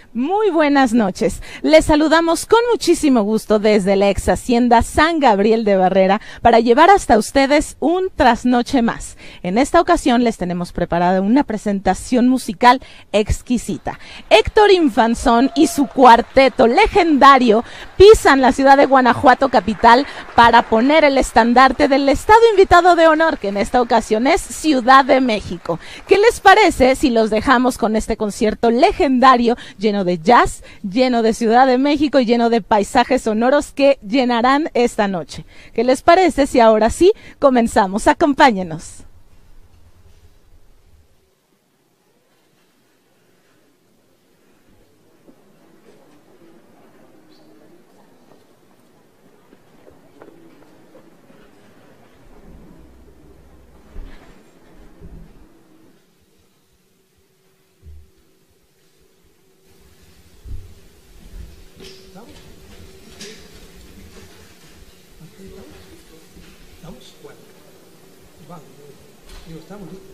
Muy buenas noches. Les saludamos con muchísimo gusto desde la ex hacienda San Gabriel de Barrera para llevar hasta ustedes un trasnoche más. En esta ocasión les tenemos preparada una presentación musical exquisita. Héctor Infanzón y su cuarteto legendario pisan la ciudad de Guanajuato capital para poner el estandarte del estado invitado de honor, que en esta ocasión es Ciudad de México. ¿Qué les parece si los dejamos con este concierto legendario lleno de jazz, lleno de Ciudad de México y lleno de paisajes sonoros que llenarán esta noche? ¿Qué les parece si ahora sí comenzamos? Acompáñenos. Estamos listos.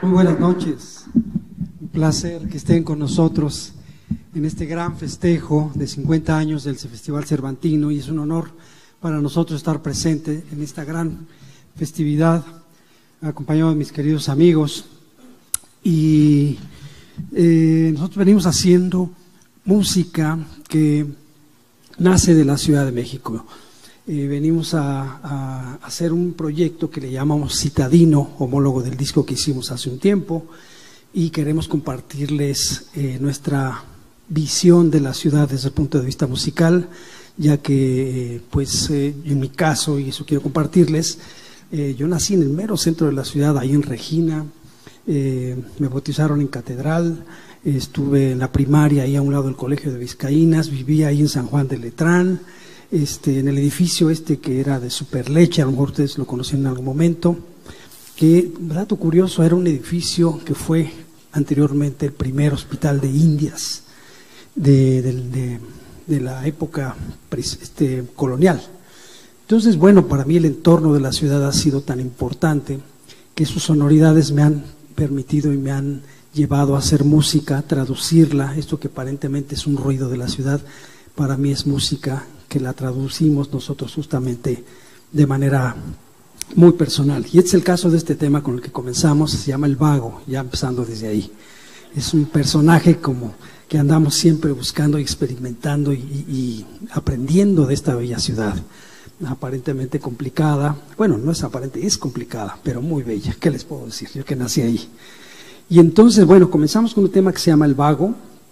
Muy buenas noches, un placer que estén con nosotros en este gran festejo de 50 años del Festival Cervantino, y es un honor para nosotros estar presente en esta gran festividad, acompañado de mis queridos amigos. Y nosotros venimos haciendo música que nace de la Ciudad de México. Venimos a hacer un proyecto que le llamamos Citadino, homólogo del disco que hicimos hace un tiempo, y queremos compartirles nuestra visión de la ciudad desde el punto de vista musical, ya que en mi caso, y eso quiero compartirles, yo nací en el mero centro de la ciudad, ahí en Regina, me bautizaron en Catedral, estuve en la primaria ahí a un lado del Colegio de Vizcaínas, vivía ahí en San Juan de Letrán, en el edificio que era de Superleche, a lo mejor ustedes lo conocían en algún momento, que, dato curioso, era un edificio que fue anteriormente el primer hospital de Indias de la época colonial. Entonces, bueno, para mí el entorno de la ciudad ha sido tan importante que sus sonoridades me han permitido y me han llevado a hacer música, traducirla. Esto que aparentemente es un ruido de la ciudad, para mí es música que la traducimos nosotros justamente de manera muy personal. Y este es el caso de este tema con el que comenzamos, se llama El Vago, ya empezando desde ahí. Es un personaje como que andamos siempre buscando y experimentando y aprendiendo de esta bella ciudad, aparentemente complicada. Bueno, no es aparente, es complicada, pero muy bella. ¿Qué les puedo decir? Yo que nací ahí. Y entonces, bueno, comenzamos con un tema que se llama El Vago,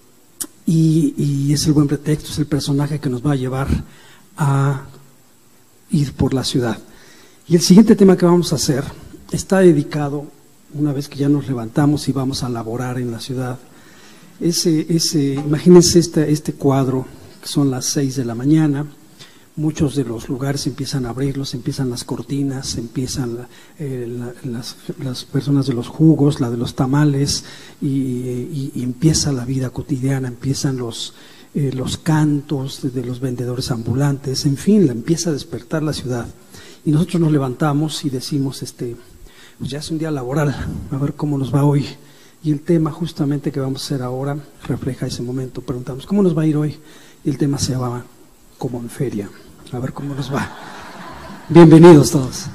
y es el buen pretexto, es el personaje que nos va a llevar a ir por la ciudad. Y el siguiente tema que vamos a hacer está dedicado, una vez que ya nos levantamos y vamos a laborar en la ciudad, imagínense este cuadro, que son las 6 de la mañana, muchos de los lugares empiezan a abrirlos, empiezan las cortinas, empiezan las personas de los jugos, la de los tamales, y empieza la vida cotidiana, empiezan los cantos de los vendedores ambulantes, en fin, empieza a despertar la ciudad. Y nosotros nos levantamos y decimos, pues ya es un día laboral, a ver cómo nos va hoy. Y el tema justamente que vamos a hacer ahora refleja ese momento. Preguntamos, ¿cómo nos va a ir hoy? Y el tema se llama Como en Feria. A ver cómo nos va. Bienvenidos todos.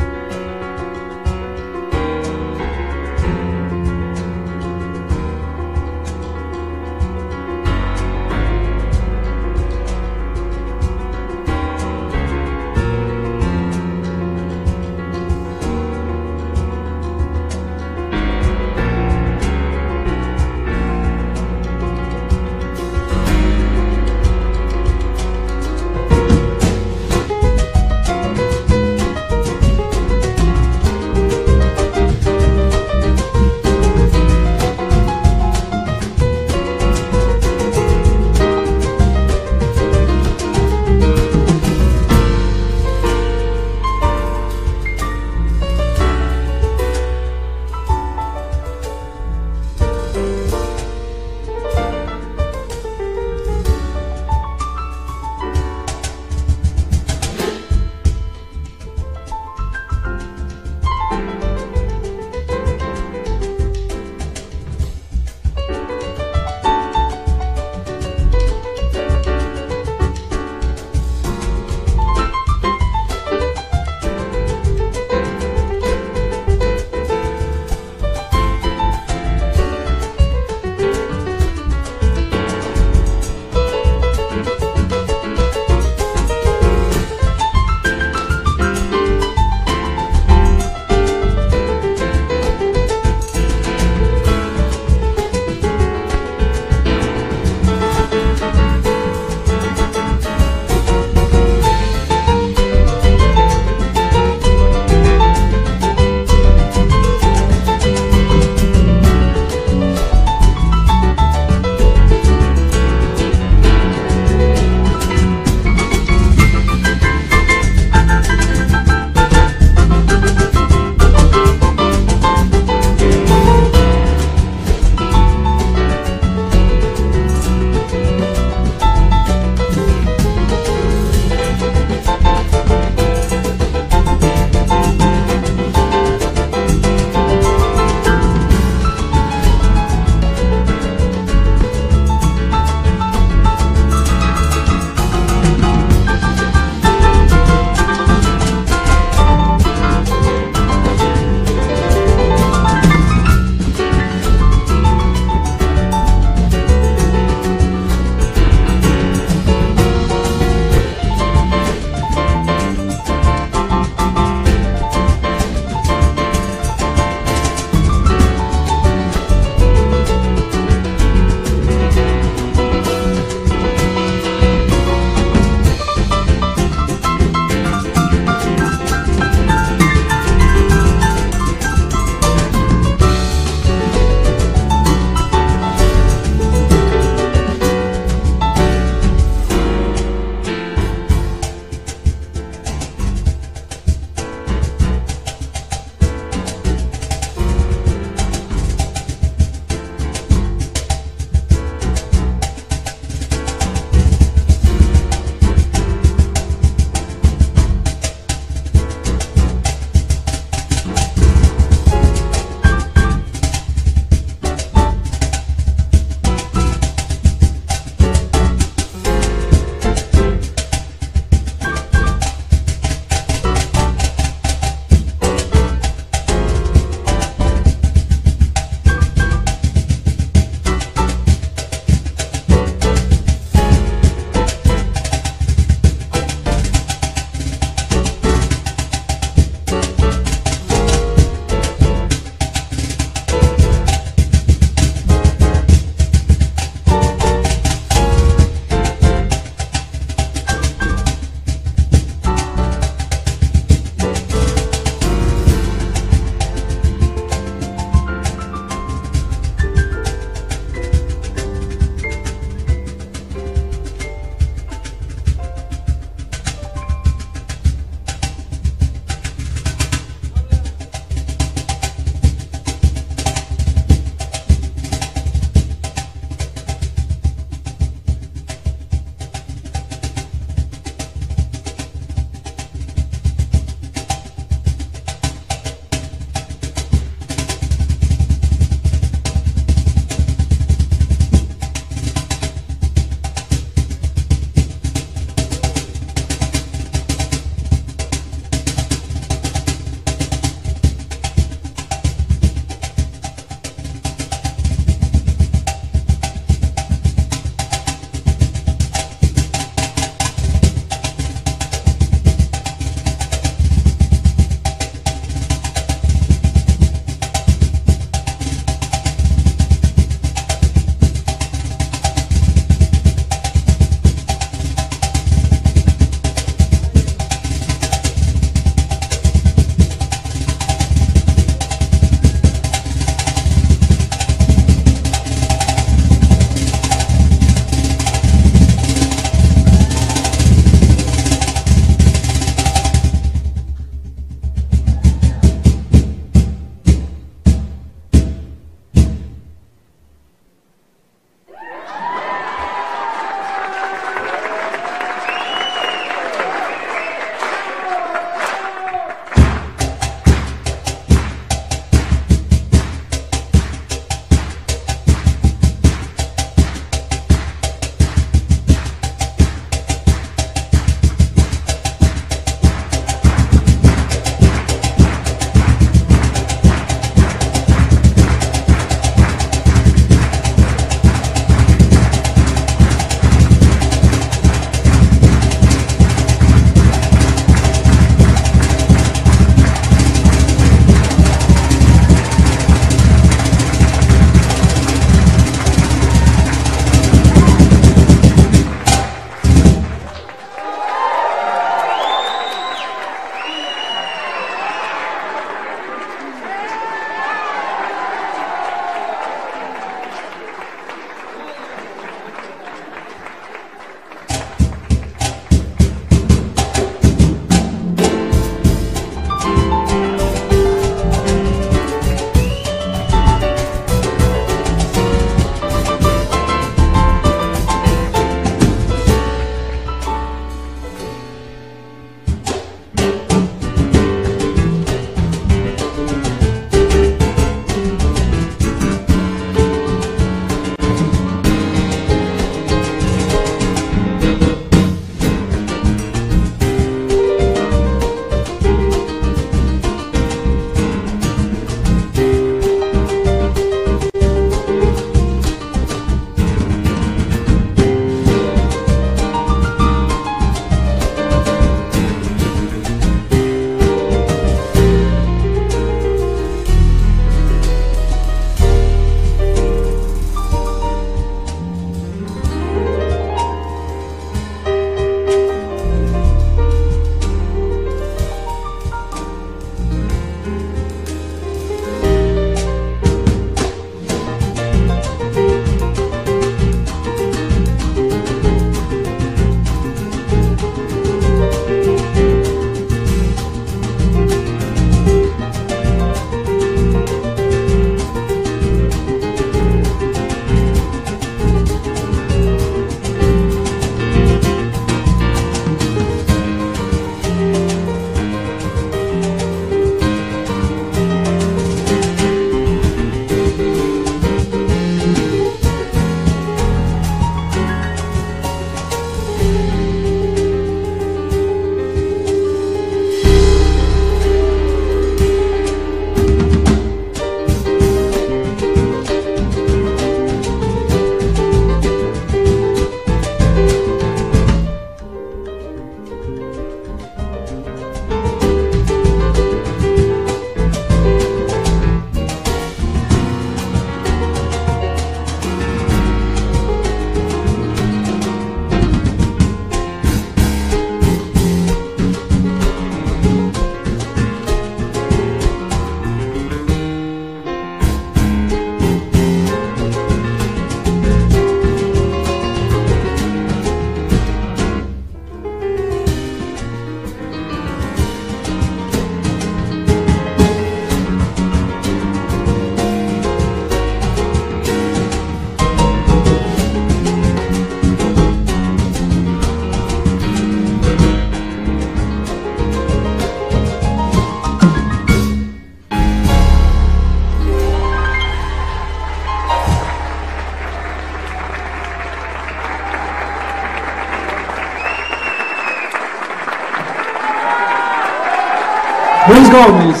Luis Gómez.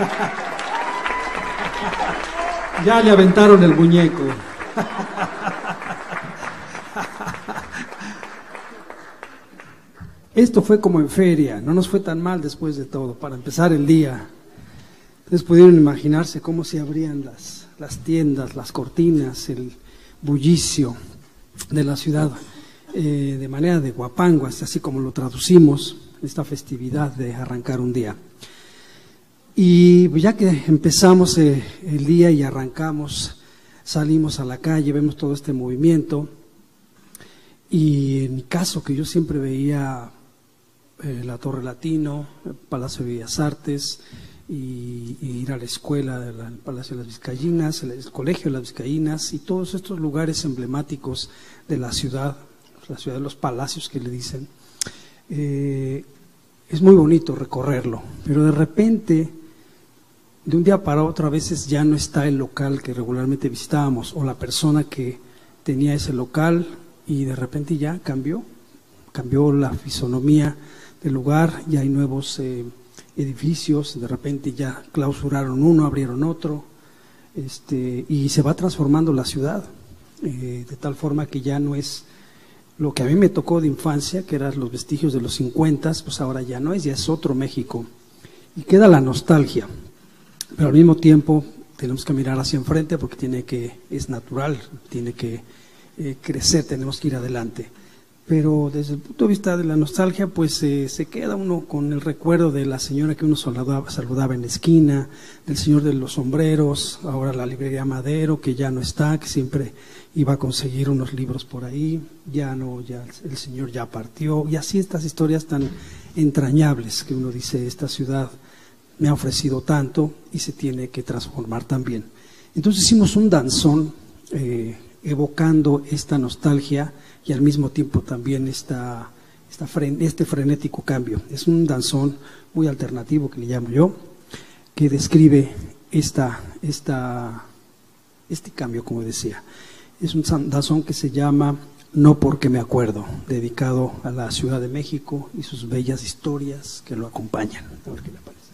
Ya le aventaron el muñeco. Esto fue como en feria, no nos fue tan mal después de todo, para empezar el día. Ustedes pudieron imaginarse cómo se abrían las tiendas, las cortinas, el bullicio de la ciudad, de manera de guapango, así como lo traducimos, esta festividad de arrancar un día. Y ya que empezamos el día y arrancamos, salimos a la calle, vemos todo este movimiento, y en mi caso, que yo siempre veía la Torre Latino, el Palacio de Bellas Artes, y ir a la escuela del Palacio de las Vizcaínas, el Colegio de las Vizcaínas, y todos estos lugares emblemáticos de la ciudad de los palacios que le dicen. Es muy bonito recorrerlo, pero de repente, de un día para otro, a veces ya no está el local que regularmente visitábamos, o la persona que tenía ese local, y de repente ya cambió la fisonomía del lugar, ya hay nuevos edificios, de repente ya clausuraron uno, abrieron otro, y se va transformando la ciudad, de tal forma que ya no es lo que a mí me tocó de infancia, que eran los vestigios de los 50, pues ahora ya no es, ya es otro México, y queda la nostalgia, pero al mismo tiempo tenemos que mirar hacia enfrente porque es natural, tiene que crecer, tenemos que ir adelante. Pero desde el punto de vista de la nostalgia, pues se queda uno con el recuerdo de la señora que uno saludaba en la esquina, del señor de los sombreros, ahora la librería Madero, que ya no está, que siempre iba a conseguir unos libros por ahí, ya el señor ya partió, y así estas historias tan entrañables que uno dice, esta ciudad me ha ofrecido tanto y se tiene que transformar también. Entonces hicimos un danzón evocando esta nostalgia y al mismo tiempo también este frenético cambio. Es un danzón muy alternativo que le llamo yo, que describe este cambio, como decía. Es un danzón que se llama No porque me acuerdo, dedicado a la Ciudad de México y sus bellas historias que lo acompañan. A ver qué le parece.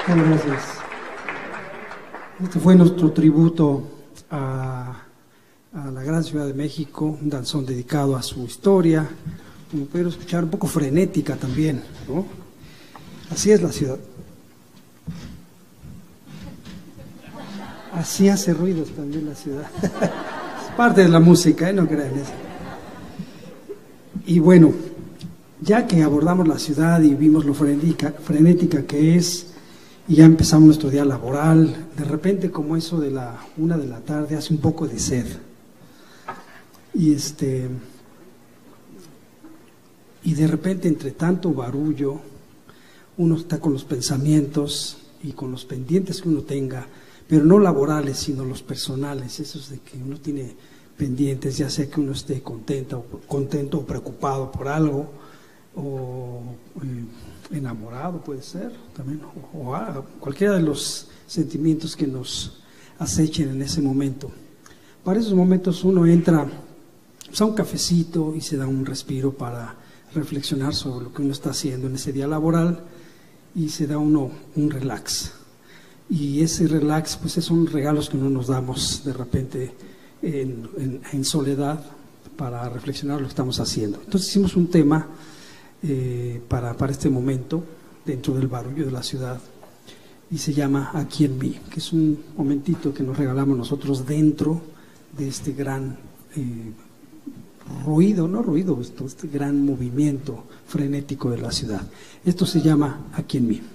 Gracias. Este fue nuestro tributo a la gran Ciudad de México, un danzón dedicado a su historia, como pudieron escuchar, un poco frenética también, ¿no? Así es la ciudad. Así hace ruidos también la ciudad. Es parte de la música, no crean eso. Y bueno, ya que abordamos la ciudad y vimos lo frenética que es, y ya empezamos nuestro día laboral, de repente como eso de la 1 de la tarde hace un poco de sed. Y de repente entre tanto barullo, uno está con los pensamientos y con los pendientes que uno tenga, pero no laborales, sino los personales, esos de que uno tiene pendientes, ya sea que uno esté contento o preocupado por algo, o enamorado puede ser también, o cualquiera de los sentimientos que nos acechen en ese momento. Para esos momentos uno entra a un cafecito y se da un respiro para reflexionar sobre lo que uno está haciendo en ese día laboral y se da uno un relax. Y ese relax, pues son regalos que uno nos damos de repente en soledad para reflexionar lo que estamos haciendo. Entonces hicimos un tema para este momento dentro del barullo de la ciudad y se llama Aquí en mí, que es un momentito que nos regalamos nosotros dentro de este gran este gran movimiento frenético de la ciudad. Esto se llama Aquí en mí.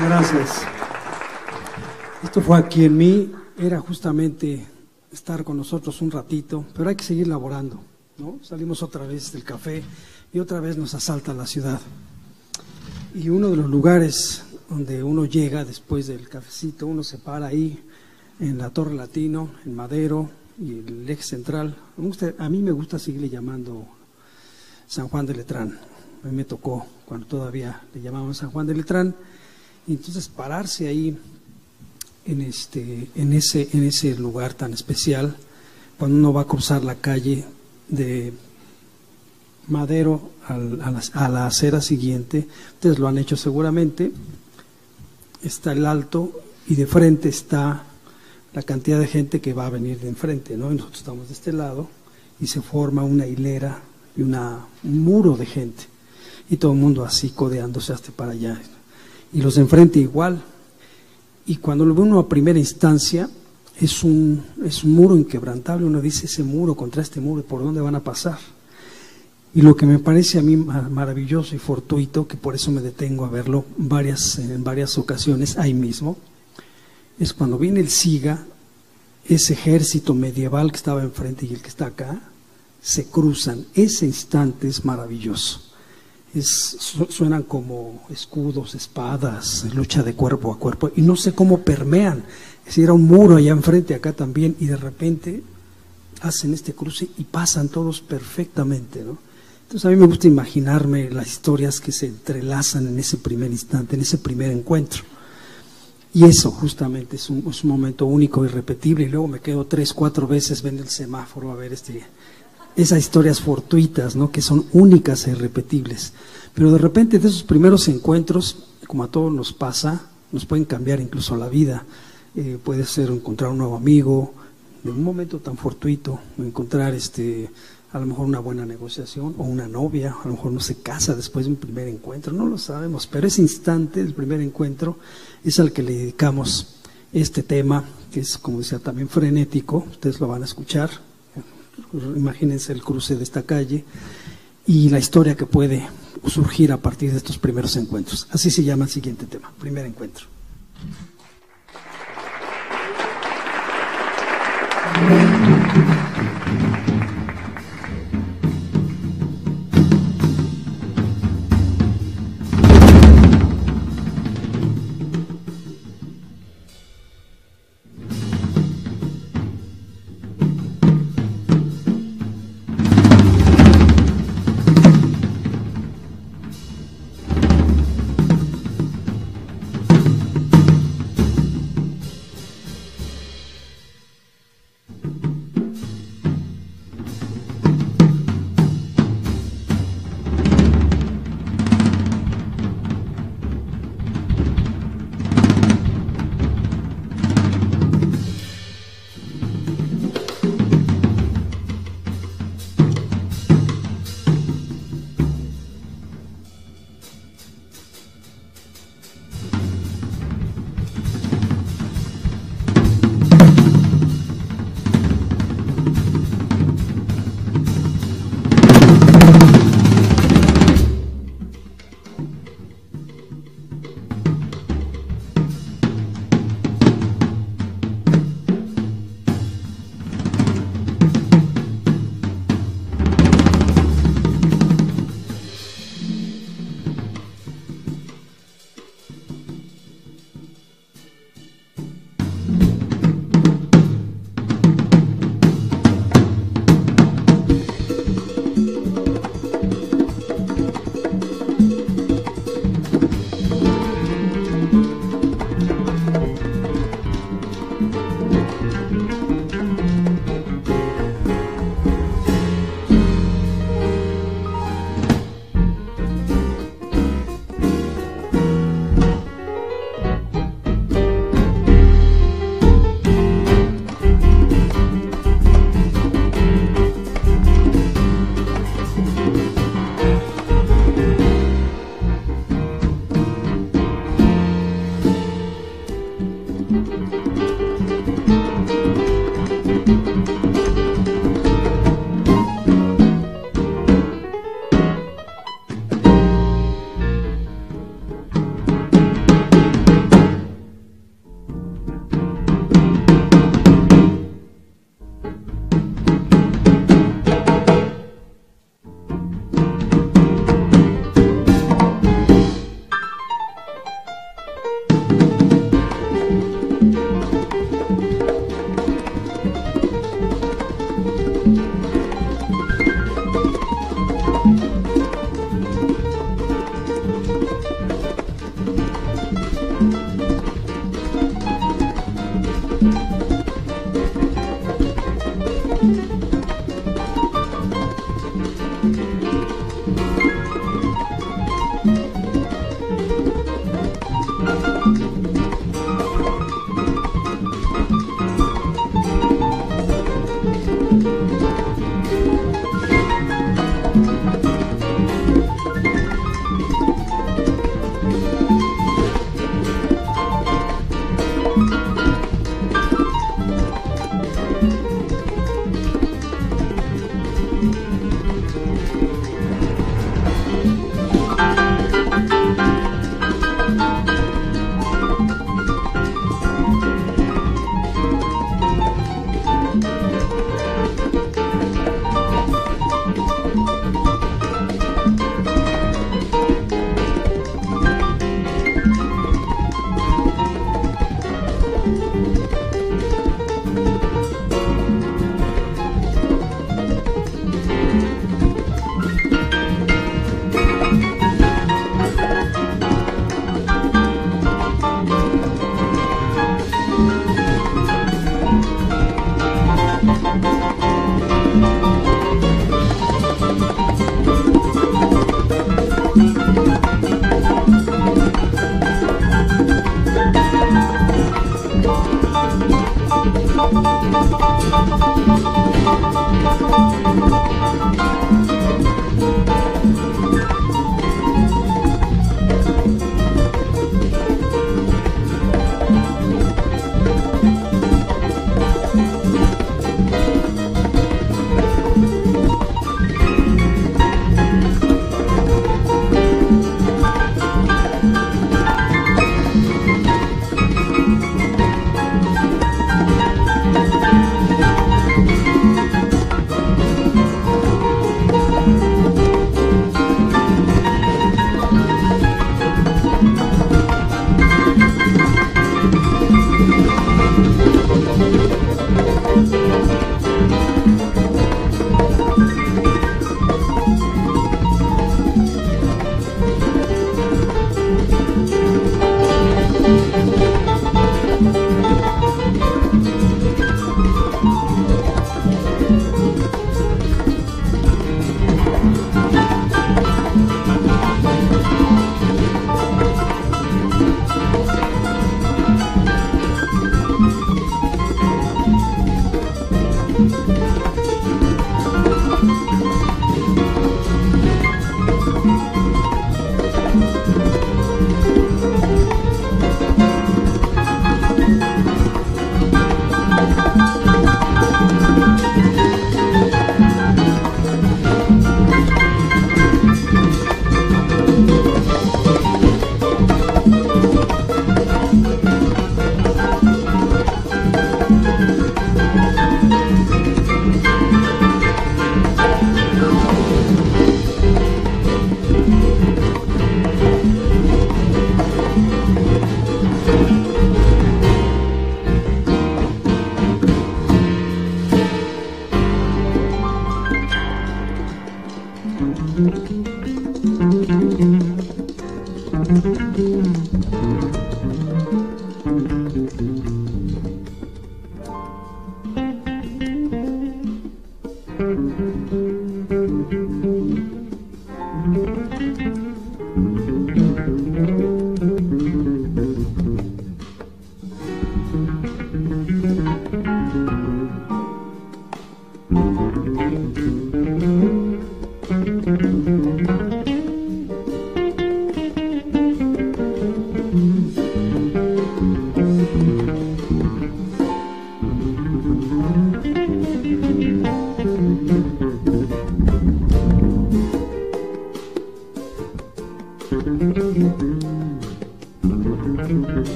Muchas gracias. Esto fue aquí en mí, era justamente estar con nosotros un ratito, pero hay que seguir laborando, ¿no? Salimos otra vez del café y otra vez nos asalta la ciudad. Y uno de los lugares donde uno llega después del cafecito, uno se para ahí en la Torre Latino, en Madero y el eje central. A mí me gusta seguirle llamando San Juan de Letrán. A mí me tocó cuando todavía le llamaban San Juan de Letrán. Y entonces pararse ahí en ese lugar tan especial, cuando uno va a cruzar la calle de Madero a la acera siguiente, ustedes lo han hecho seguramente, está el Alto y de frente está la cantidad de gente que va a venir de enfrente, ¿no? Y nosotros estamos de este lado y se forma una hilera y un muro de gente y todo el mundo así codeándose hasta para allá y los de enfrente igual. Y cuando lo ve uno a primera instancia es un muro inquebrantable. Uno dice, ese muro contra este muro, ¿por dónde van a pasar? Y lo que me parece a mí maravilloso y fortuito, que por eso me detengo a verlo en varias ocasiones ahí mismo, es cuando viene el SIGA, ese ejército medieval que estaba enfrente y el que está acá, se cruzan. Ese instante es maravilloso. Suenan como escudos, espadas, lucha de cuerpo a cuerpo, y no sé cómo permean. Es decir, era un muro allá enfrente, acá también, y de repente hacen este cruce y pasan todos perfectamente, ¿no? Entonces a mí me gusta imaginarme las historias que se entrelazan en ese primer instante, en ese primer encuentro. Y eso justamente es un momento único, irrepetible, y luego me quedo 3, 4 veces viendo el semáforo a ver esas historias fortuitas, ¿no? Que son únicas e irrepetibles. Pero de repente de esos primeros encuentros, como a todos nos pasa, nos pueden cambiar incluso la vida. Puede ser encontrar un nuevo amigo, en un momento tan fortuito, encontrar a lo mejor una buena negociación, o una novia, a lo mejor no se casa después de un primer encuentro, no lo sabemos, pero ese instante del primer encuentro es al que le dedicamos este tema, que es, como decía, también frenético. Ustedes lo van a escuchar. Imagínense el cruce de esta calle y la historia que puede surgir a partir de estos primeros encuentros. Así se llama el siguiente tema, primer encuentro.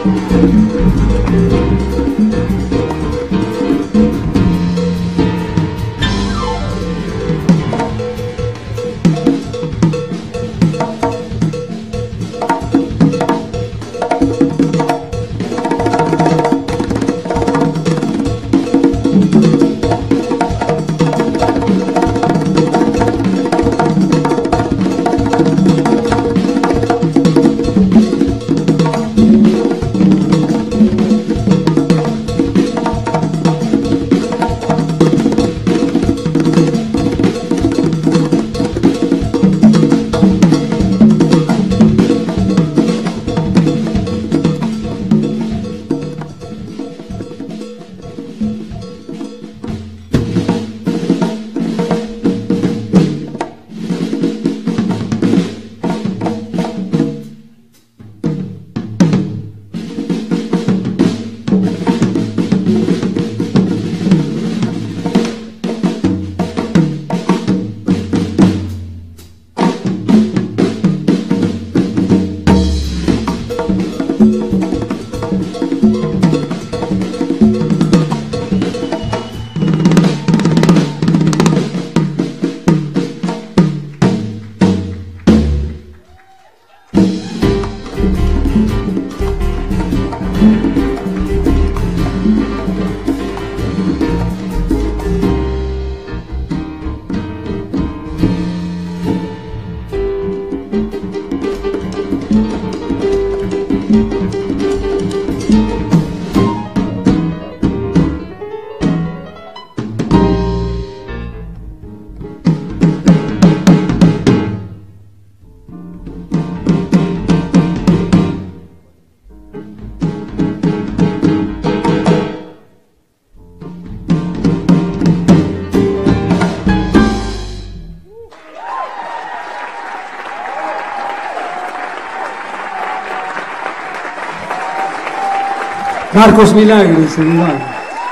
Marcos Milagres, hermano.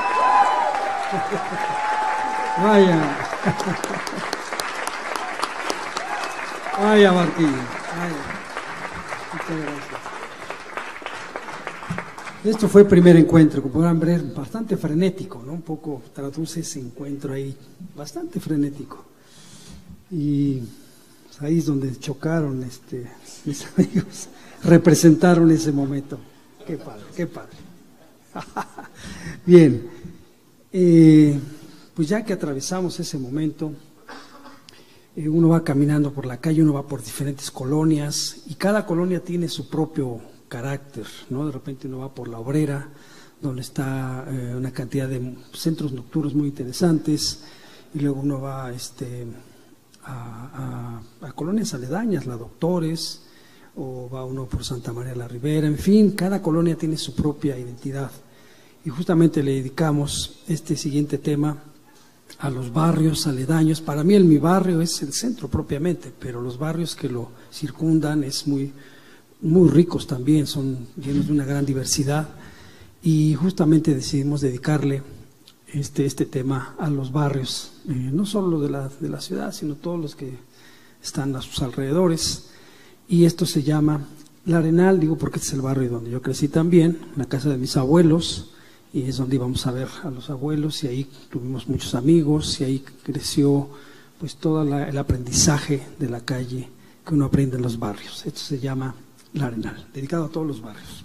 Vaya. Vaya, Martín. Vaya. Muchas gracias. Esto fue el primer encuentro, como podrán ver, bastante frenético, ¿no? Un poco traduce ese encuentro ahí, bastante frenético. Y pues, ahí es donde chocaron mis amigos, representaron ese momento. Qué padre, qué padre. Bien, pues ya que atravesamos ese momento, uno va caminando por la calle, uno va por diferentes colonias y cada colonia tiene su propio carácter, ¿no? De repente uno va por La Obrera, donde está una cantidad de centros nocturnos muy interesantes, y luego uno va a colonias aledañas, La Doctores, o va uno por Santa María la Ribera, en fin, cada colonia tiene su propia identidad. Y justamente le dedicamos este siguiente tema a los barrios aledaños. Para mí mi barrio es el centro propiamente, pero los barrios que lo circundan es muy ricos también, son llenos de una gran diversidad, y justamente decidimos dedicarle este tema a los barrios, no solo de la ciudad, sino todos los que están a sus alrededores. Y esto se llama La Arenal, digo porque este es el barrio donde yo crecí también, la casa de mis abuelos, y es donde íbamos a ver a los abuelos, y ahí tuvimos muchos amigos, y ahí creció pues todo el aprendizaje de la calle que uno aprende en los barrios. Esto se llama La Arenal, dedicado a todos los barrios.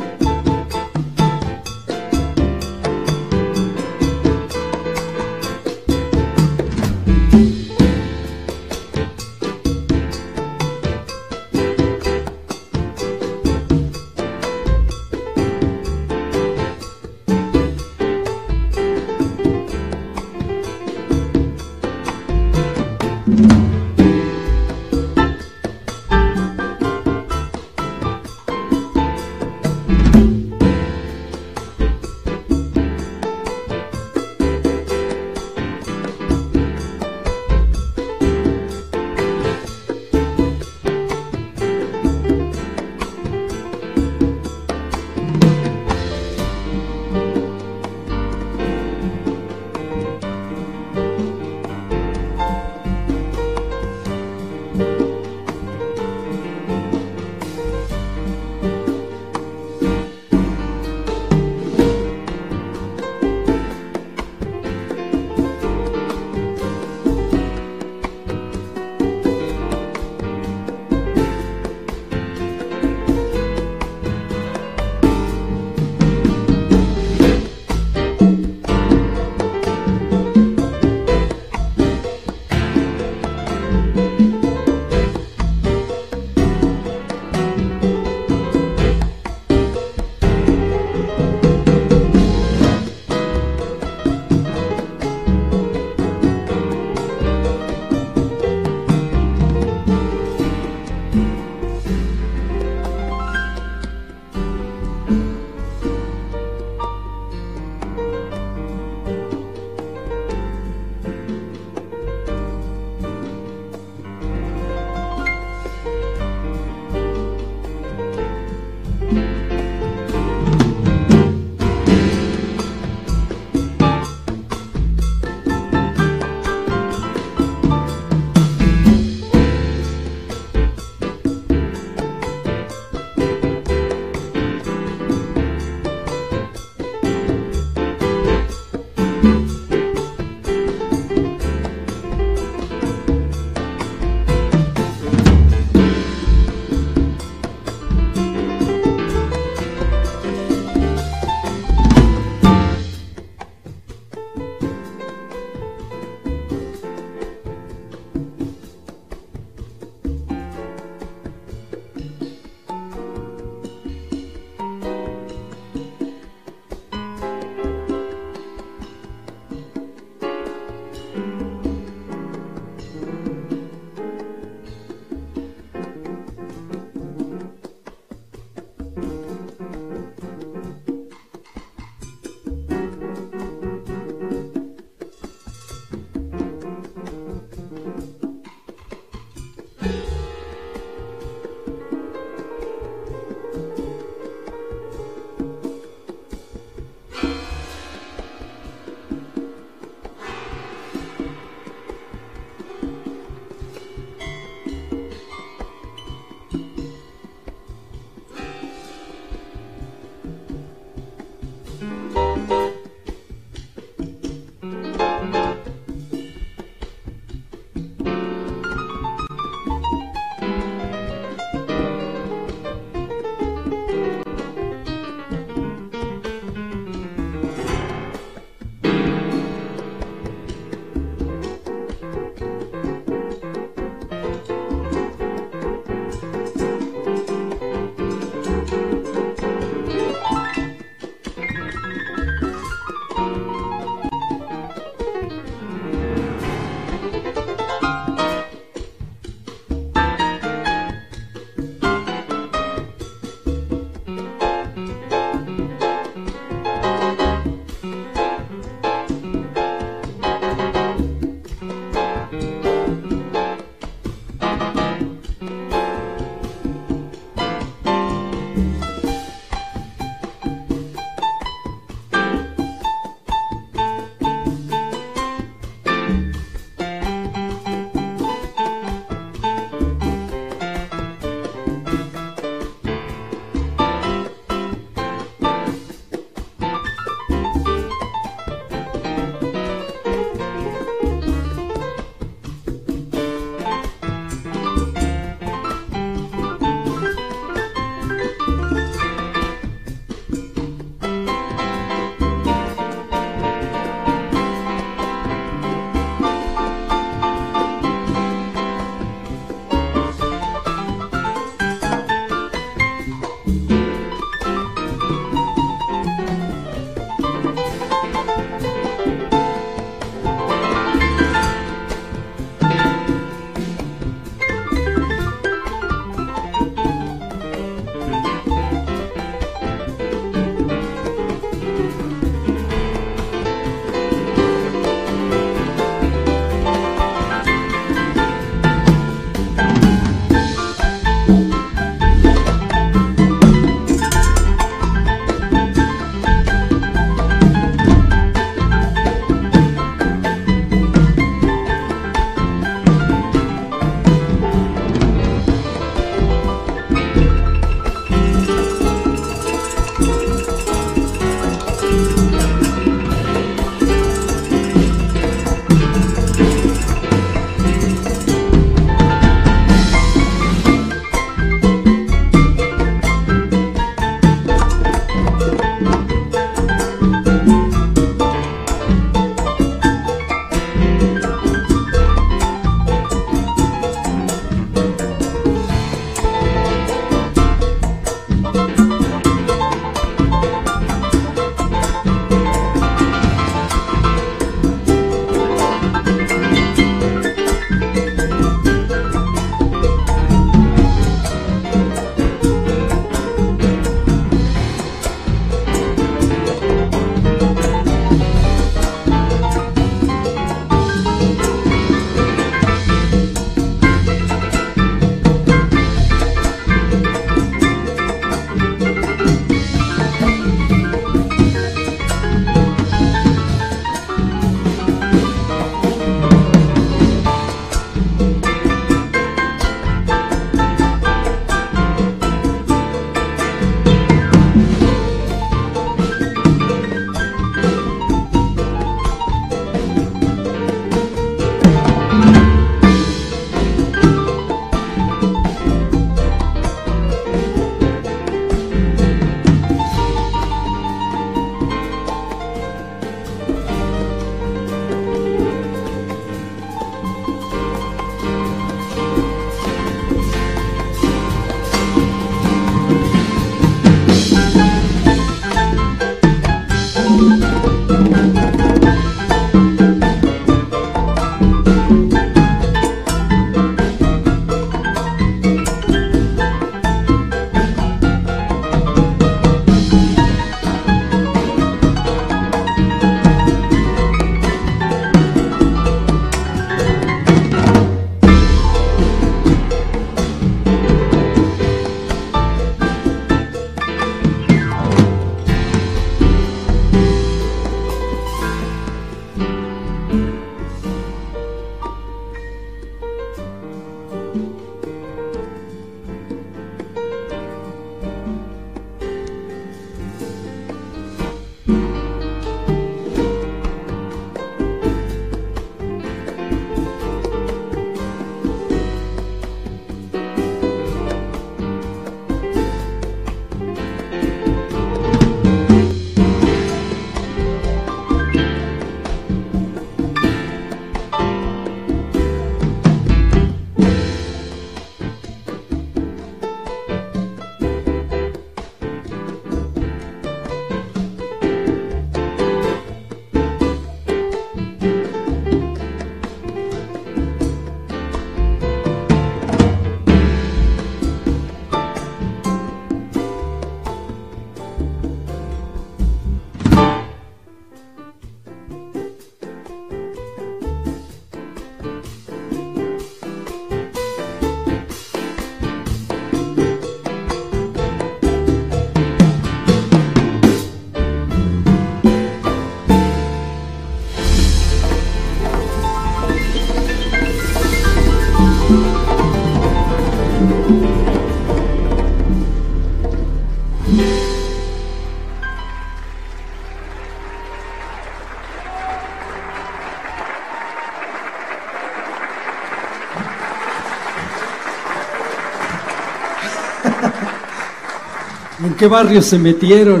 ¿En qué barrio se metieron,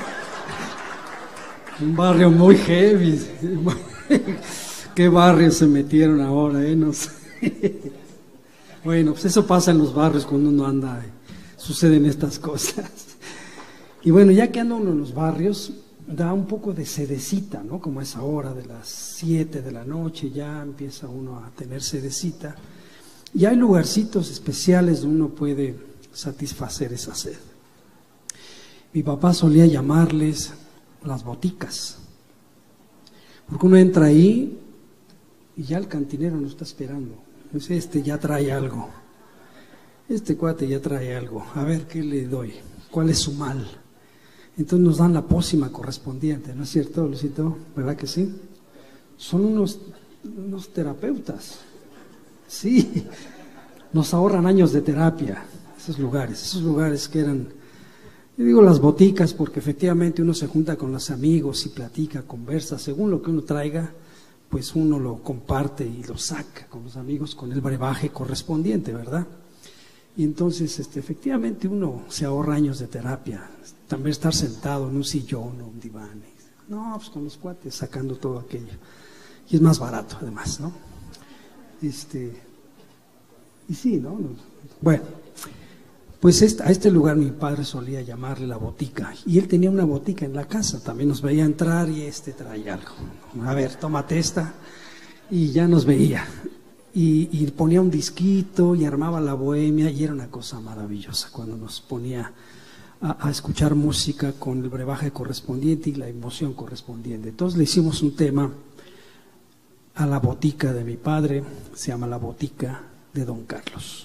Un barrio muy heavy. ¿Qué barrio se metieron ahora, No sé. Bueno, pues eso pasa en los barrios cuando uno anda, suceden estas cosas. Y bueno, ya que anda uno en los barrios, da un poco de sedecita, ¿no? Como a esa hora de las 7 de la noche, ya empieza uno a tener sedecita. Y hay lugarcitos especiales donde uno puede satisfacer esa sed. Mi papá solía llamarles las boticas, porque uno entra ahí y ya el cantinero no está esperando. Dice, este ya trae algo, este cuate ya trae algo, a ver qué le doy, cuál es su mal. Entonces nos dan la pócima correspondiente, ¿no es cierto, Lucito? ¿Verdad que sí? Son unos terapeutas, sí, nos ahorran años de terapia, esos lugares que eran, yo digo las boticas porque efectivamente uno se junta con los amigos y platica, conversa, según lo que uno traiga, pues uno lo comparte y lo saca con los amigos con el brebaje correspondiente, ¿verdad? Y entonces efectivamente uno se ahorra años de terapia, también estar sentado en un sillón o un diván, no, pues con los cuates sacando todo aquello, y es más barato además, ¿no? Y sí, ¿no? Bueno, pues a este lugar mi padre solía llamarle la botica, y él tenía una botica en la casa, también nos veía entrar y traía algo, a ver, tómate esta, y ya nos veía, y ponía un disquito y armaba la bohemia, y era una cosa maravillosa cuando nos ponía a escuchar música con el brebaje correspondiente y la emoción correspondiente. Entonces le hicimos un tema a la botica de mi padre, se llama La Botica de Don Carlos.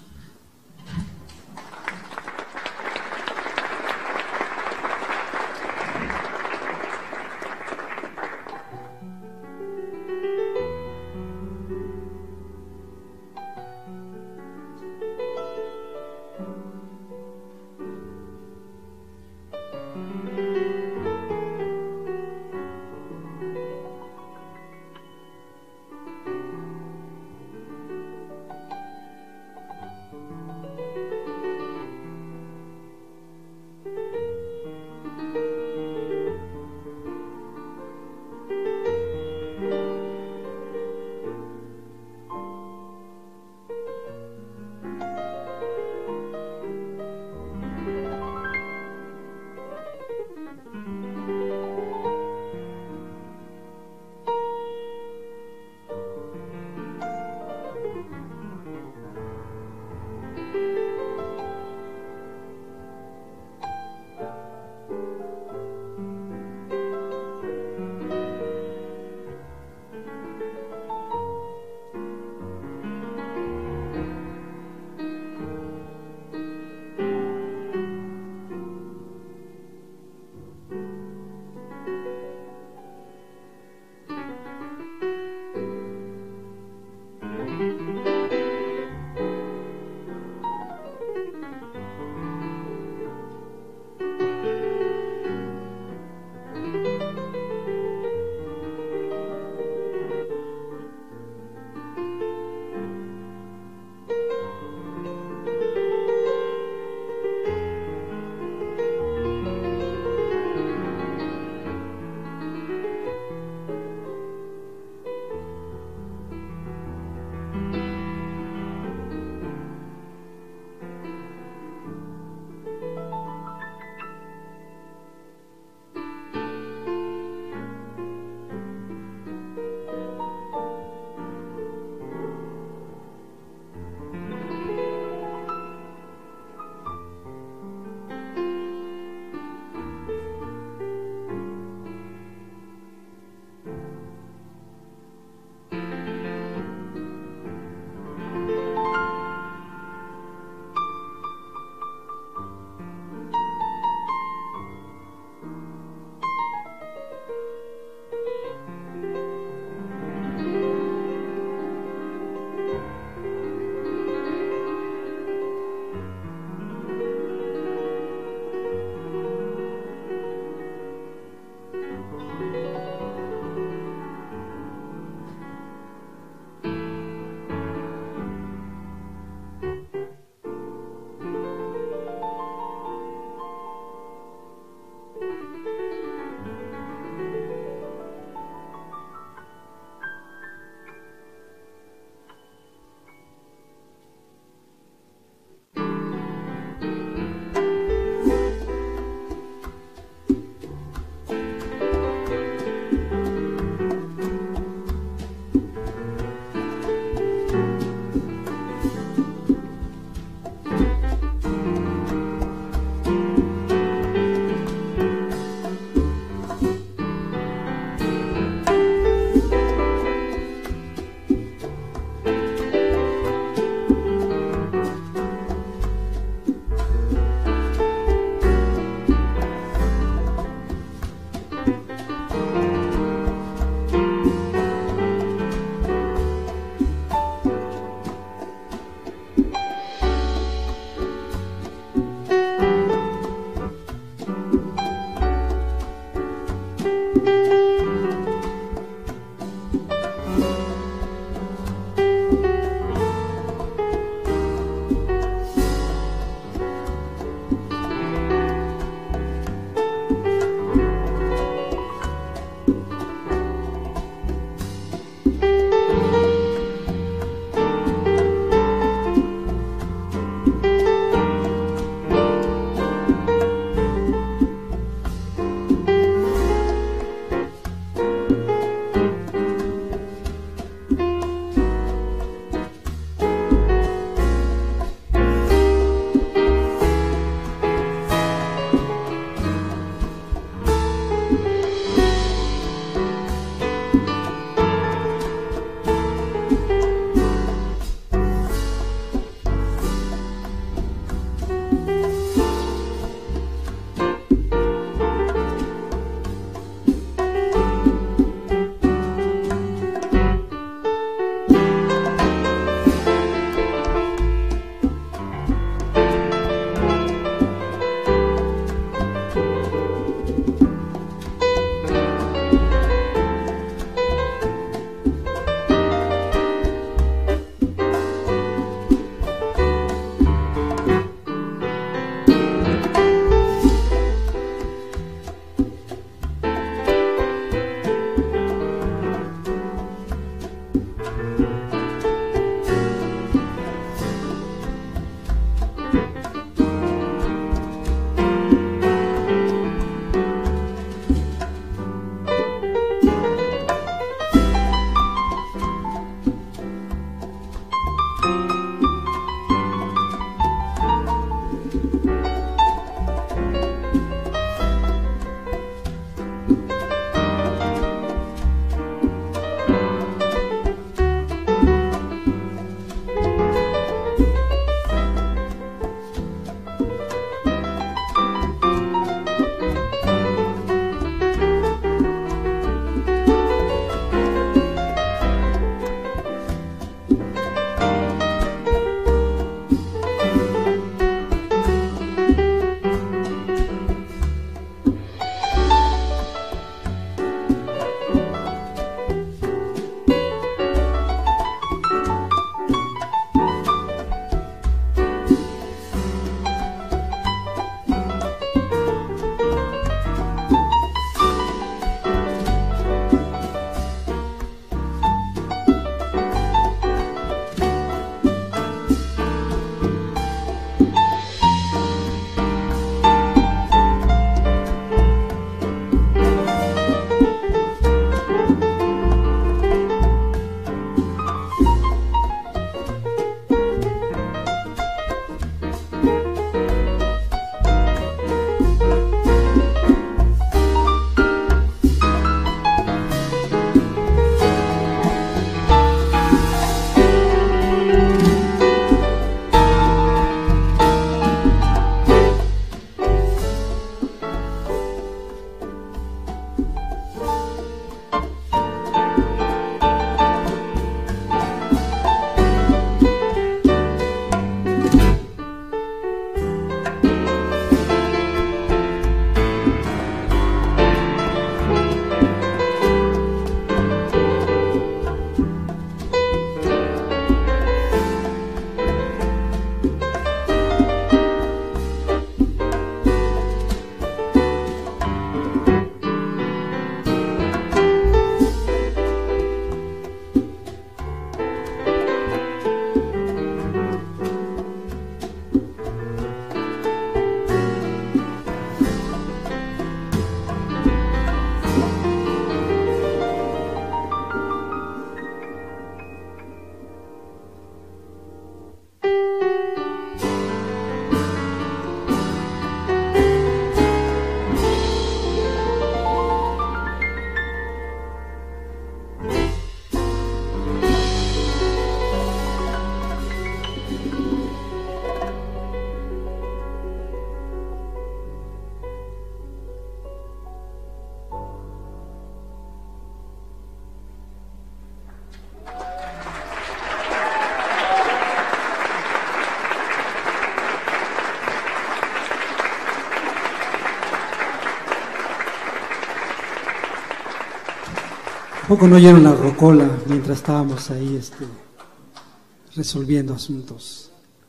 Poco no oyeron la rocola mientras estábamos ahí resolviendo asuntos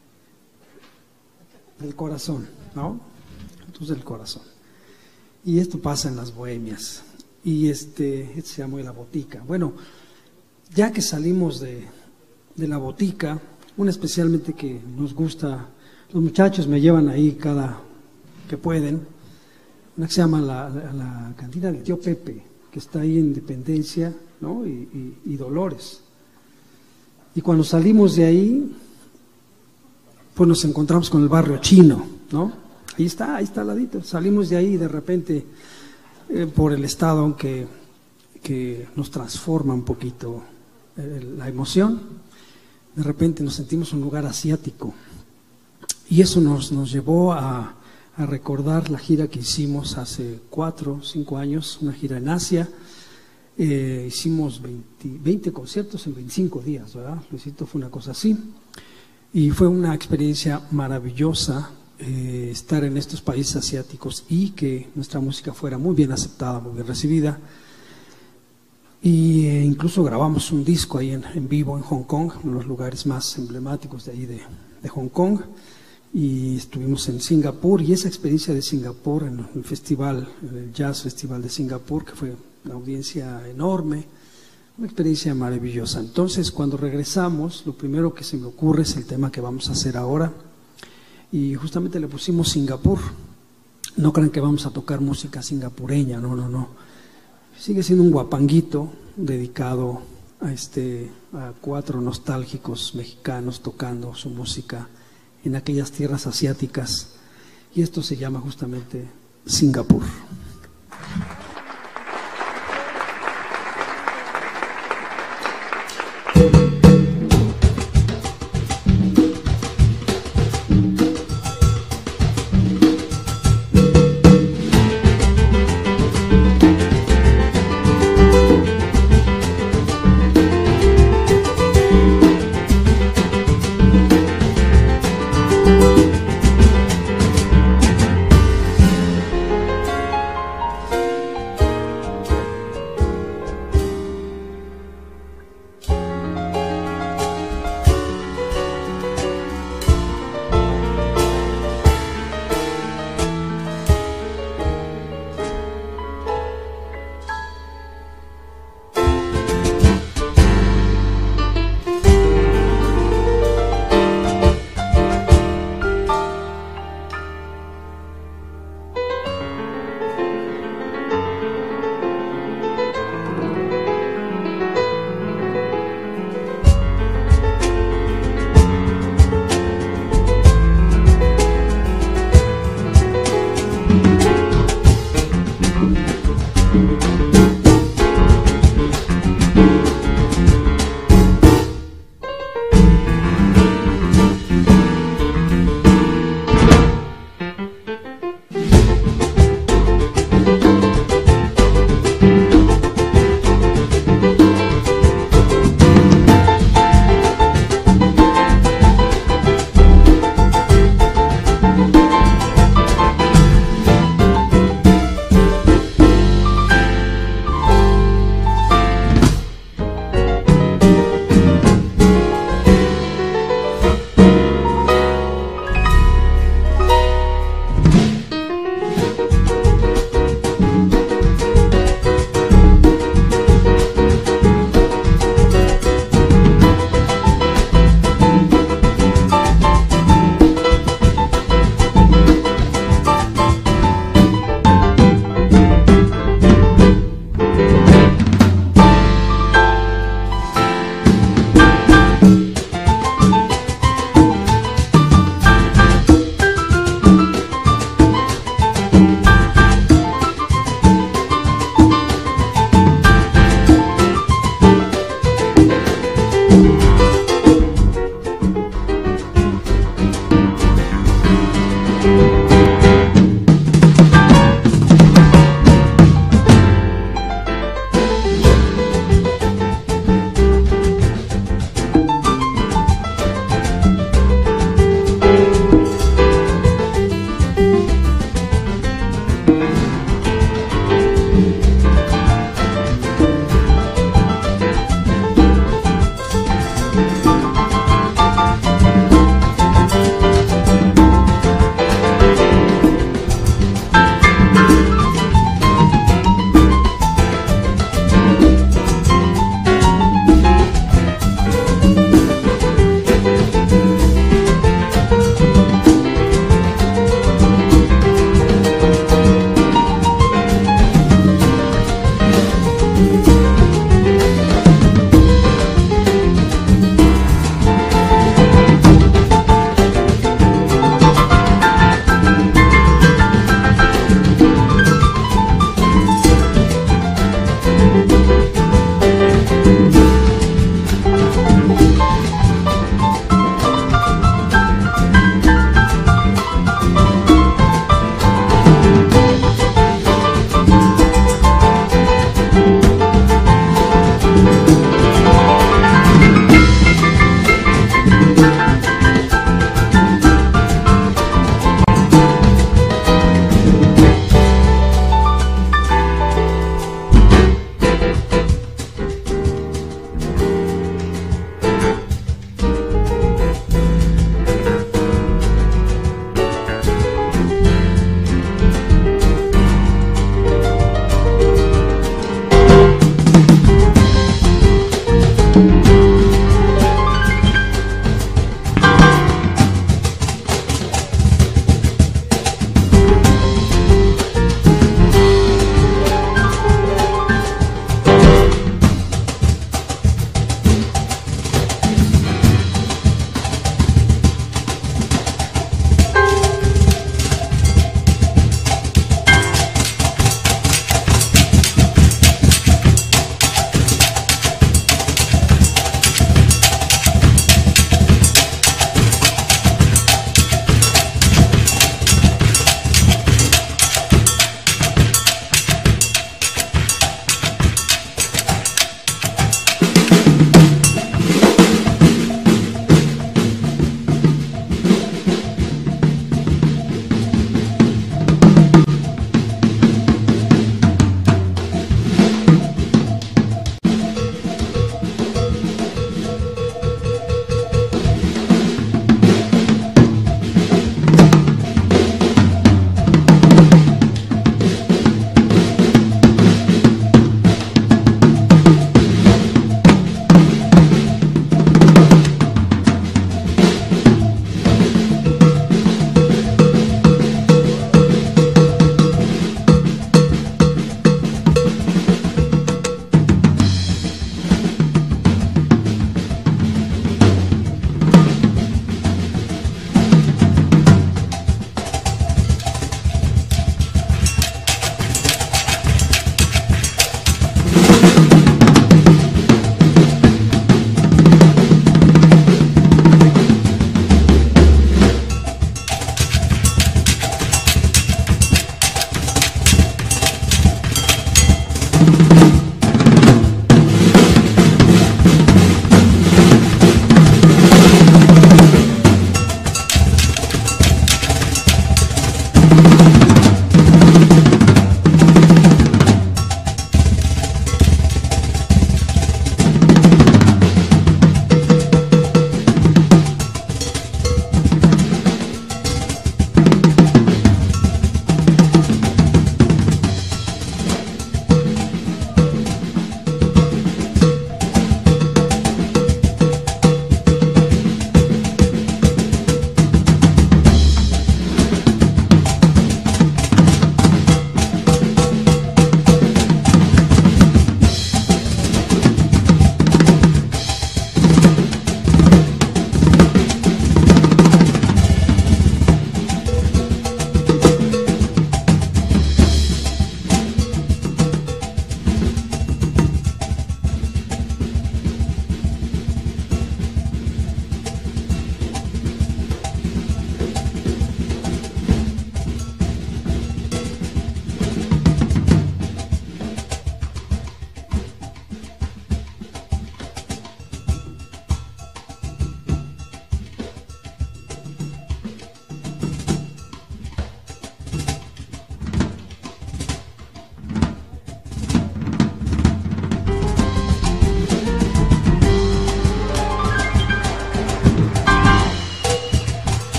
del corazón, ¿no? Asuntos del corazón. Y esto pasa en las bohemias. Y este se llama La Botica. Bueno, ya que salimos de La Botica, una especialmente que nos gusta, los muchachos me llevan ahí cada que pueden, una que se llama la cantina del tío Pepe, que está ahí en Independencia, ¿no? y Dolores. Y cuando salimos de ahí, pues nos encontramos con el barrio chino, ¿no? Ahí está al ladito. Salimos de ahí y de repente, por el estado, aunque que nos transforma un poquito la emoción, de repente nos sentimos un lugar asiático. Y eso nos llevó a recordar la gira que hicimos hace 4 o 5 años, una gira en Asia. Hicimos 20 conciertos en 25 días, ¿verdad? Luisito, fue una cosa así. Y fue una experiencia maravillosa estar en estos países asiáticos y que nuestra música fuera muy bien aceptada, muy bien recibida. Y incluso grabamos un disco ahí en vivo en Hong Kong, uno de los lugares más emblemáticos de ahí de Hong Kong. Y estuvimos en Singapur, y esa experiencia de Singapur en el festival, el Jazz Festival de Singapur, que fue una audiencia enorme, una experiencia maravillosa. Entonces, cuando regresamos, lo primero que se me ocurre es el tema que vamos a hacer ahora, y justamente le pusimos Singapur. No crean que vamos a tocar música singapureña, no. Sigue siendo un guapanguito dedicado a 4 nostálgicos mexicanos tocando su música en aquellas tierras asiáticas, y esto se llama justamente Singapur.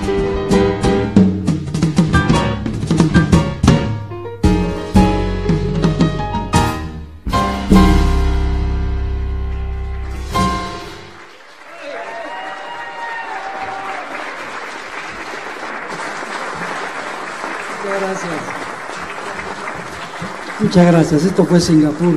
Muchas gracias, esto fue Singapur.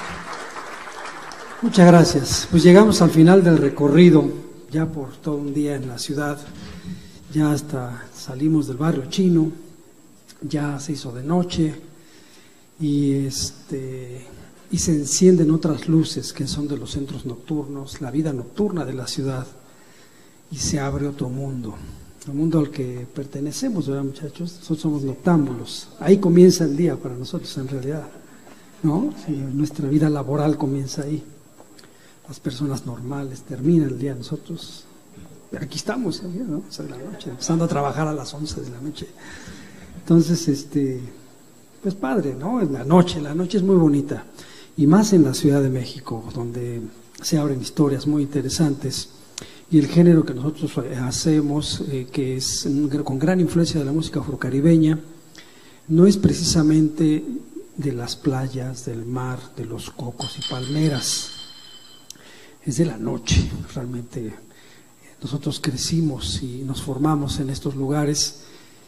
Muchas gracias. Pues llegamos al final del recorrido, ya por todo un día en la ciudad, ya hasta salimos del barrio chino, ya se hizo de noche y se encienden otras luces que son de los centros nocturnos, la vida nocturna de la ciudad, y se abre otro mundo. El mundo al que pertenecemos, ¿verdad, muchachos? Nosotros somos noctámbulos. Ahí comienza el día para nosotros, en realidad, ¿no? Sí, nuestra vida laboral comienza ahí. Las personas normales terminan el día, nosotros aquí estamos, ¿no? O sea, de la noche, empezando a trabajar a las 11 de la noche. Entonces, pues padre, ¿no? La noche es muy bonita, y más en la Ciudad de México, donde se abren historias muy interesantes. Y el género que nosotros hacemos, que es con gran influencia de la música afrocaribeña, no es precisamente de las playas, del mar, de los cocos y palmeras, es de la noche. Realmente nosotros crecimos y nos formamos en estos lugares.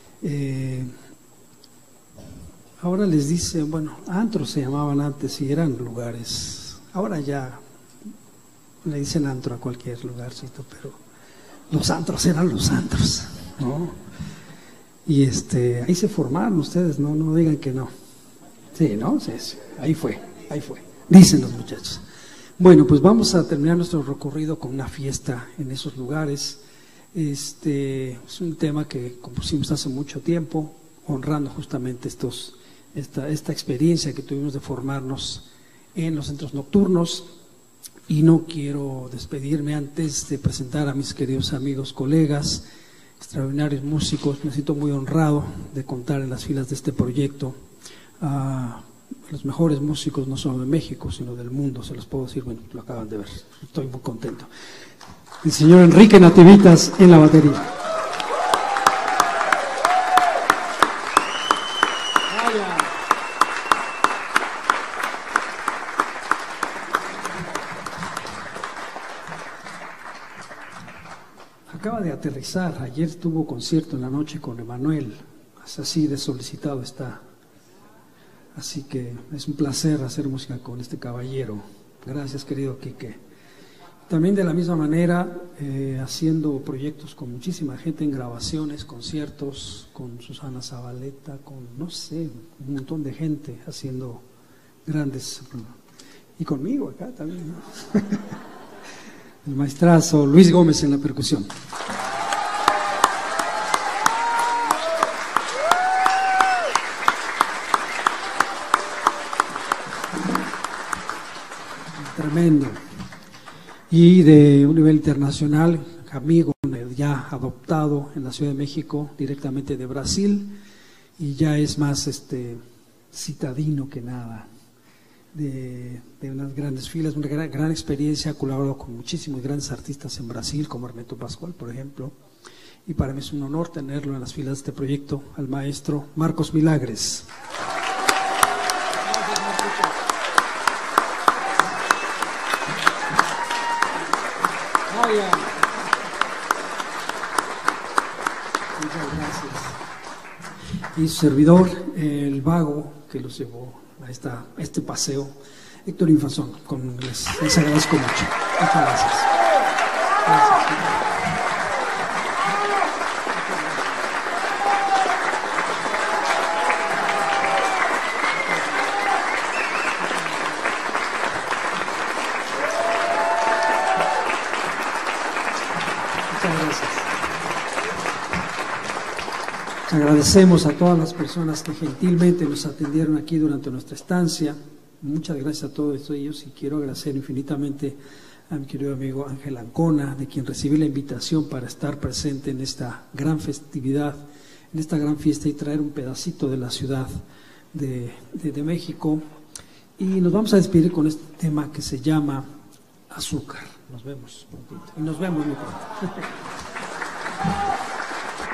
Ahora les dicen, bueno, antros se llamaban antes y eran lugares, ahora ya le dicen antro a cualquier lugarcito, pero los antros eran los antros, ¿no? Y ahí se formaron ustedes, no digan que no. Sí, ¿no? Sí, ahí fue, dicen los muchachos. Bueno, pues vamos a terminar nuestro recorrido con una fiesta en esos lugares. Es un tema que compusimos hace mucho tiempo, honrando justamente esta experiencia que tuvimos de formarnos en los centros nocturnos. Y no quiero despedirme antes de presentar a mis queridos amigos, colegas, extraordinarios músicos. Me siento muy honrado de contar en las filas de este proyecto a los mejores músicos, no solo de México, sino del mundo. Se los puedo decir, bueno, lo acaban de ver. Estoy muy contento. El señor Enrique Nativitas en la batería. Acaba de aterrizar, ayer tuvo concierto en la noche con Emanuel, así de solicitado está. Así que es un placer hacer música con este caballero. Gracias, querido Quique. También de la misma manera, haciendo proyectos con muchísima gente en grabaciones, conciertos, con Susana Zabaleta, con, no sé, un montón de gente haciendo grandes. Y conmigo acá también, ¿no? El maestrazo Luis Gómez en la percusión. Tremendo. Y de un nivel internacional, amigo ya adoptado en la Ciudad de México, directamente de Brasil, y ya es más citadino que nada. De unas grandes filas, una gran experiencia, ha colaborado con muchísimos grandes artistas en Brasil, como Hermeto Pascual, por ejemplo, y para mí es un honor tenerlo en las filas de este proyecto, al maestro Marcos Milagres. Muchas gracias. Y su servidor, el vago que los llevó a este paseo, Héctor Infazón, les agradezco mucho. Muchas gracias. Agradecemos a todas las personas que gentilmente nos atendieron aquí durante nuestra estancia. Muchas gracias a todos ellos, y quiero agradecer infinitamente a mi querido amigo Ángel Ancona, de quien recibí la invitación para estar presente en esta gran festividad, en esta gran fiesta, y traer un pedacito de la Ciudad de México. Y nos vamos a despedir con este tema que se llama Azúcar. Nos vemos prontito. Y nos vemos muy pronto.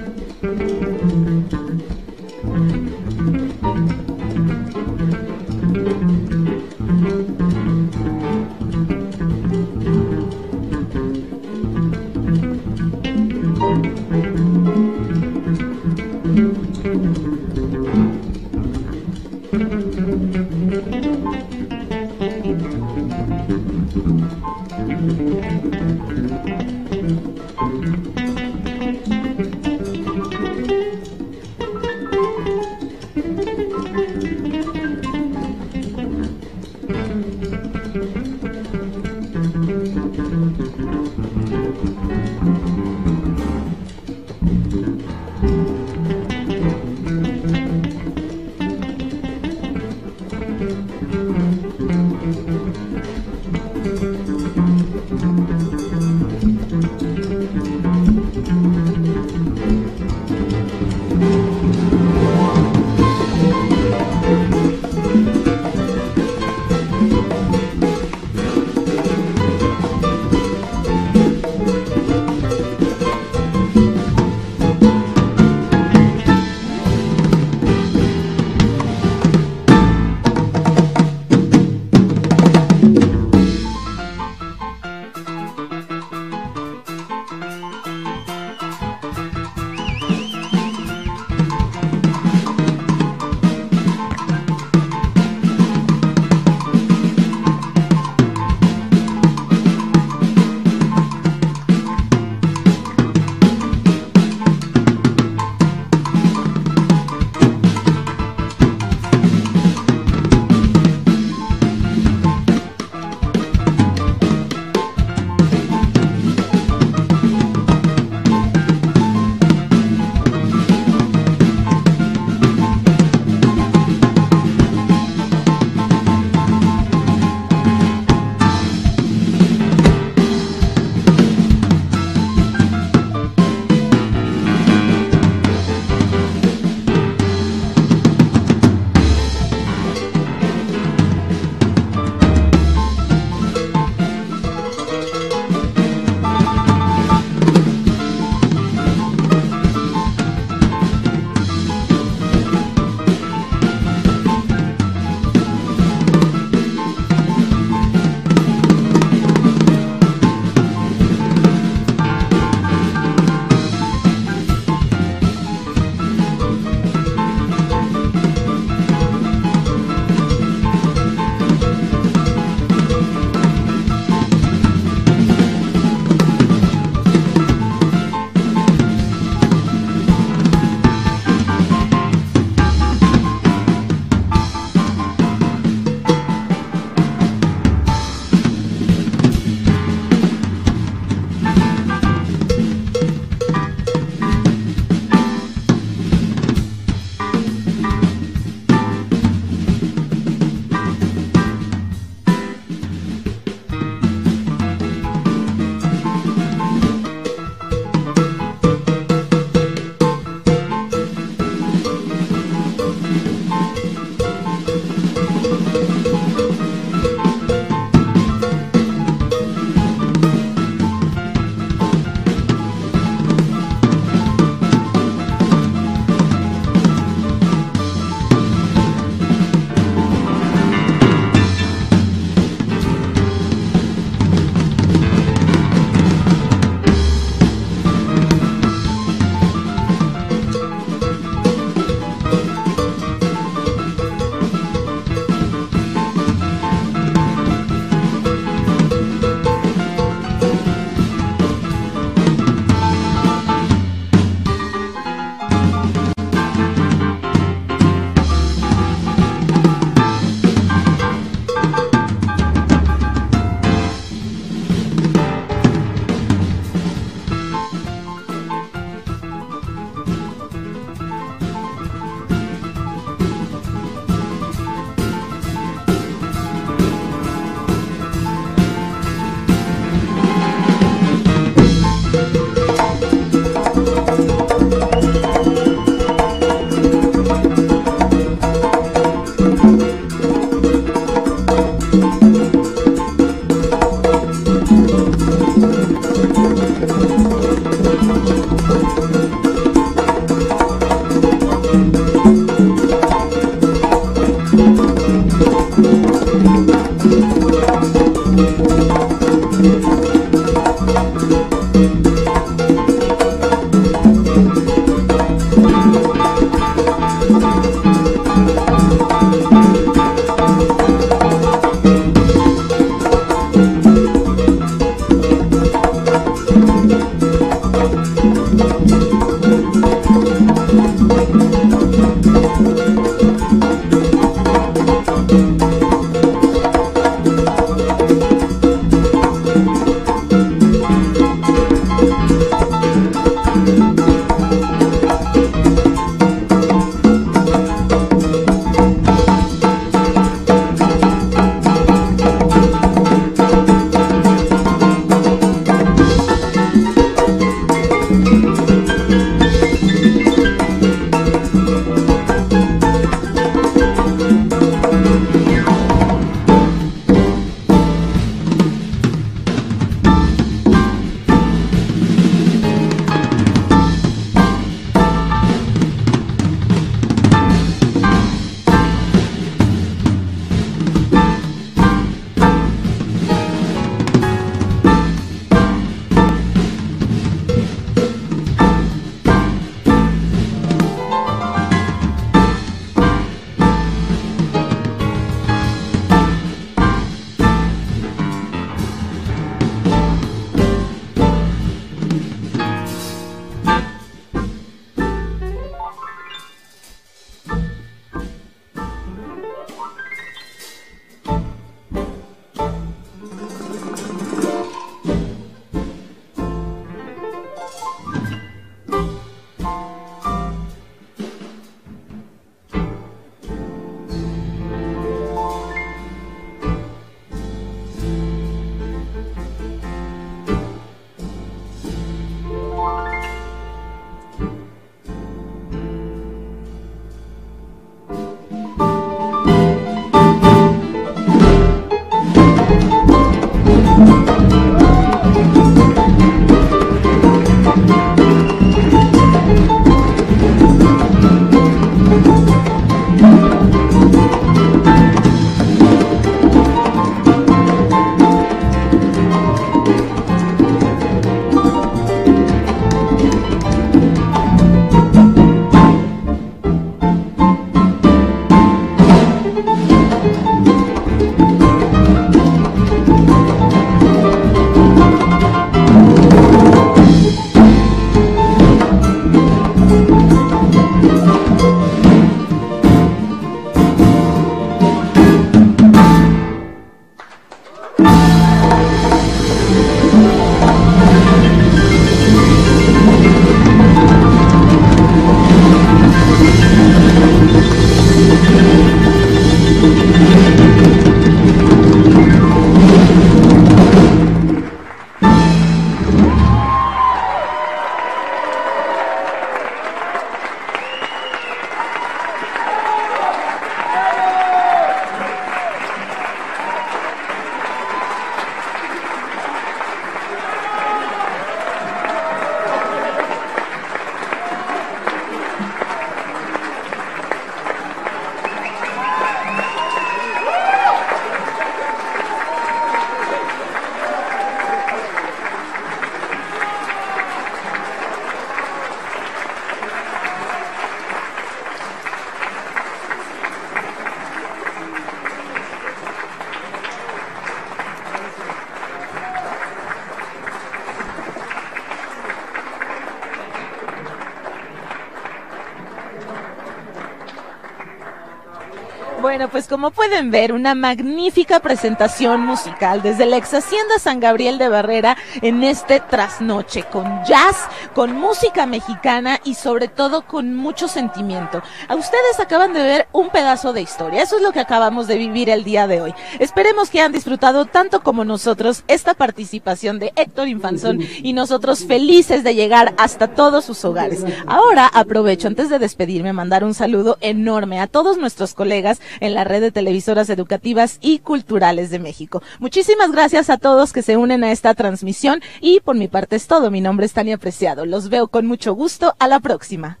Bueno, pues como pueden ver, una magnífica presentación musical desde la ex Hacienda San Gabriel de Barrera en este trasnoche, con jazz, con música mexicana y sobre todo con mucho sentimiento. A ustedes acaban de ver un pedazo de historia, eso es lo que acabamos de vivir el día de hoy. Esperemos que hayan disfrutado tanto como nosotros esta participación de Héctor Infanzón y nosotros felices de llegar hasta todos sus hogares. Ahora aprovecho antes de despedirme mandar un saludo enorme a todos nuestros colegas en la red de televisoras educativas y culturales de México. Muchísimas gracias a todos que se unen a esta transmisión y por mi parte es todo. Mi nombre es Tania Preciado. Los veo con mucho gusto. A la próxima.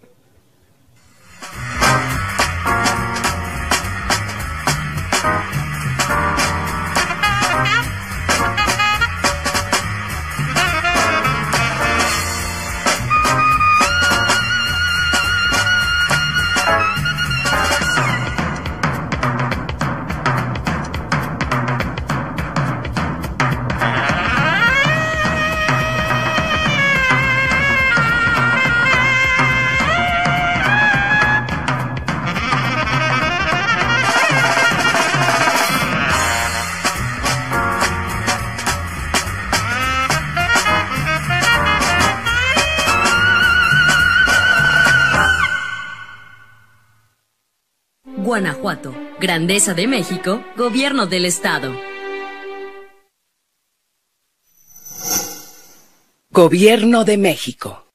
Guanajuato, Grandeza de México, Gobierno del Estado. Gobierno de México.